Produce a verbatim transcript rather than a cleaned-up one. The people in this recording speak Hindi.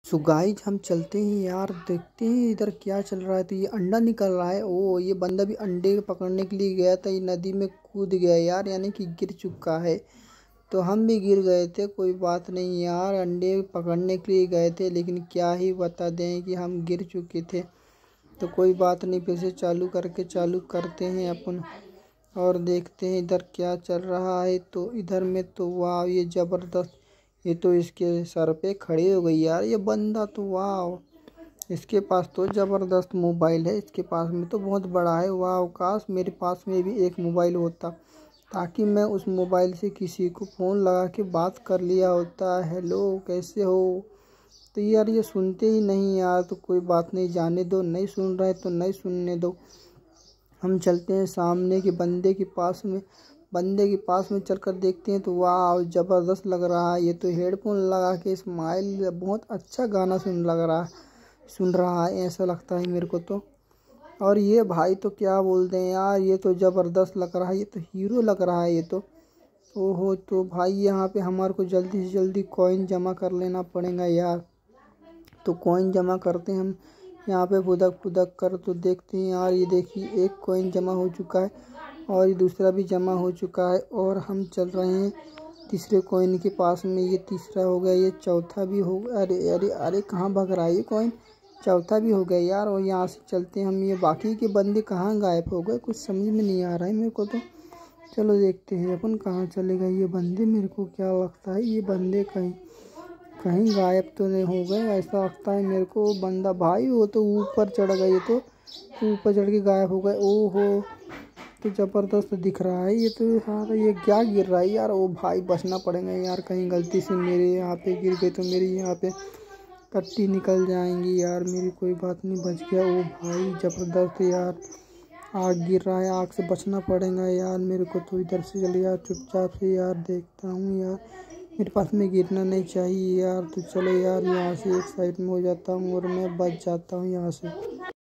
सो गाइस हम चलते हैं यार, देखते हैं इधर क्या चल रहा है। तो ये अंडा निकल रहा है। ओ ये बंदा भी अंडे पकड़ने के लिए गया था, ये नदी में कूद गया यार, यानी कि गिर चुका है। तो हम भी गिर गए थे, कोई बात नहीं यार, अंडे पकड़ने के लिए गए थे, लेकिन क्या ही बता दें कि हम गिर चुके थे। तो कोई बात नहीं, फिर से चालू करके चालू करते हैं अपन और देखते हैं इधर क्या चल रहा है। तो इधर में तो वाह ये ज़बरदस्त, ये तो इसके सर पे खड़ी हो गई यार ये बंदा। तो वाह इसके पास तो ज़बरदस्त मोबाइल है, इसके पास में तो बहुत बड़ा है। वाह काश मेरे पास में भी एक मोबाइल होता, ताकि मैं उस मोबाइल से किसी को फ़ोन लगा के बात कर लिया होता, हेलो कैसे हो। तो यार ये सुनते ही नहीं यार, तो कोई बात नहीं, जाने दो, नहीं सुन रहे तो नहीं सुनने दो। हम चलते हैं सामने के बंदे के पास में, बंदे के पास में चलकर देखते हैं। तो वाह ज़बरदस्त लग रहा है, ये तो हेडफोन लगा के स्माइल, बहुत अच्छा गाना सुन लग रहा है सुन रहा है ऐसा लगता है मेरे को तो। और ये भाई तो क्या बोलते हैं यार, ये तो ज़बरदस्त लग रहा है, ये तो हीरो लग रहा है ये तो। ओहो तो भाई यहाँ पे हमारे को जल्दी से जल्दी कॉइन जमा कर लेना पड़ेगा यार। तो कॉइन जमा करते हैं हम यहाँ पे फुदक फुदक कर। तो देखते हैं यार, ये देखिए एक कॉइन जमा हो चुका है और ये दूसरा भी जमा हो चुका है, और हम चल रहे हैं तीसरे कॉइन के पास में। ये तीसरा हो गया, ये चौथा भी हो गया। अरे अरे अरे कहाँ भाग रहा है ये कॉइन, चौथा भी हो गया यार। और यहाँ से चलते हैं हम, ये बाकी के बंदे कहाँ गायब हो गए, कुछ समझ में नहीं आ रहा है मेरे को तो। चलो देखते हैं अपन कहाँ चले गए ये बंदे, मेरे को क्या लगता है ये बंदे कहीं कहीं गायब तो नहीं हो गए, ऐसा लगता है मेरे को। बंदा भाई वो तो ऊपर चढ़ गए, ये तो ऊपर चढ़ के गायब हो गए। ओहो तो ज़बरदस्त दिख रहा है ये तो यार, ये क्या गिर रहा है यार। ओ भाई बचना पड़ेगा यार, कहीं गलती से मेरे यहाँ पे गिर गए तो मेरी यहाँ पे कट्टी निकल जाएंगी यार मेरी। कोई बात नहीं, बच गया। ओ भाई ज़बरदस्त यार, आग गिर रहा है, आग से बचना पड़ेगा यार मेरे को। तो इधर से चले यार चुपचाप से यार, देखता हूँ यार मेरे पास में गिरना नहीं चाहिए यार। तो चलो यार यहाँ से एक साइड में हो जाता हूँ और मैं बच जाता हूँ यहाँ से।